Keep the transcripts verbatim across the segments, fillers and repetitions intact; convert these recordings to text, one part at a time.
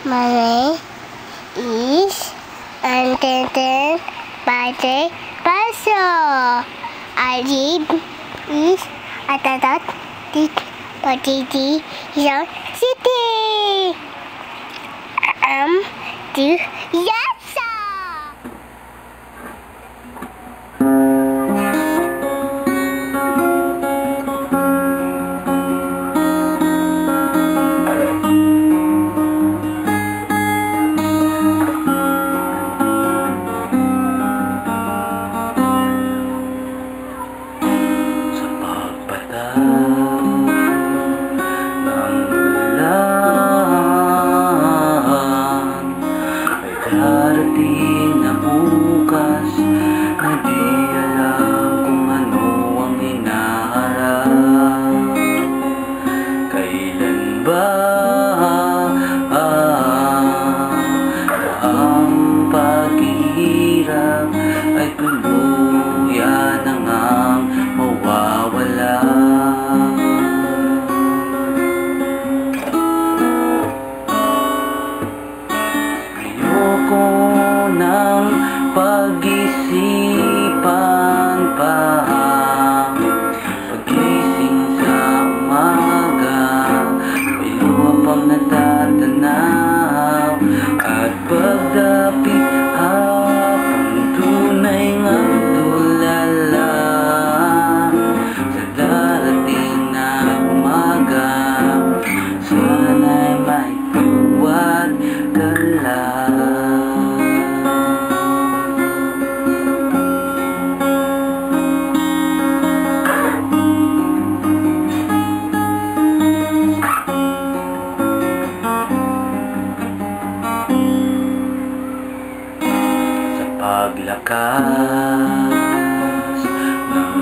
My name is Anton Pate Paso. I live in Atatat Potiti City. I'm the Yasa. Darating na bukas na di alam kung ano ang hinaharap. Kailan ba ah, na ang paghihirap ay tuluyan na ngang mawawala? Ng pag-isipan pa, pagising sa umaga, may luha pang natatanaw, at pagdapit hapon tunay ngang tulala sa darating na umaga. Sana'y may tuwad ka lang. Paglakas ng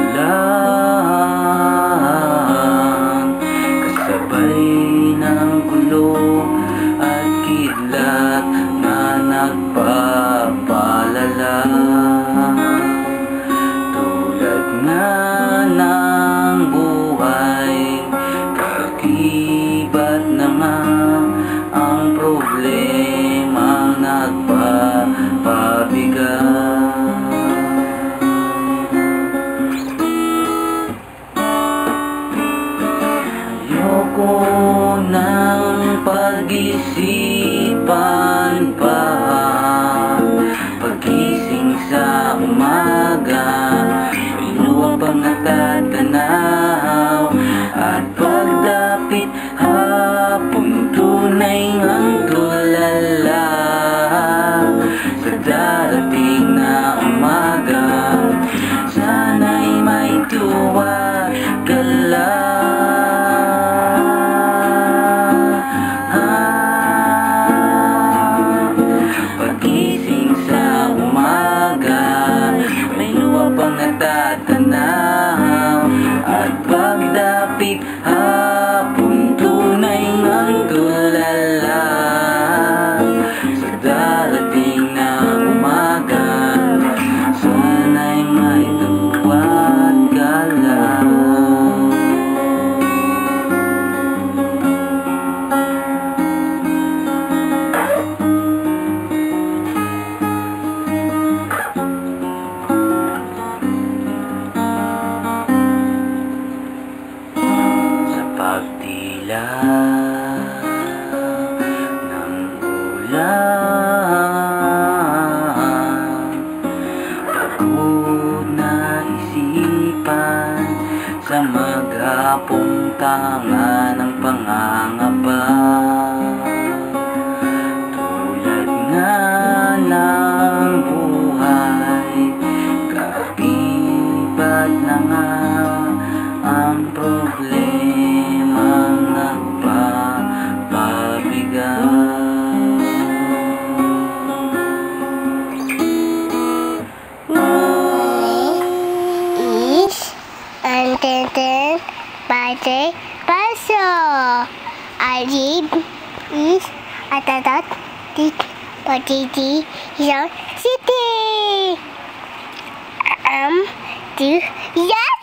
ulan, kasabay ng gulo at kidlat na nagpapalala. Tulad nga ng buhay, kakibat na nga ang problema nagpapabigat. Ayoko ng pag-isipan pa, pagising sa umaga, may luha pang natatanaw, at pagdapit hapon tunay ngang tulala sa darating na umaga. Sana'y may tuwa ka lang. Pagising sa umaga, may luha pang natatanaw, at pagdapit hapon tunay ngang tulala sa darating na umaga. Sana'y may tuwad ka lang. Pagtila ng ulan, pagod na isipan sa maghapong tanga ng pangangapa. Tulad nga ng buhay, kakibat na nga ang problema nagpapabigat. Is Anton Pate Paso. I live in Atatat Potiti City. I'm the Yasa.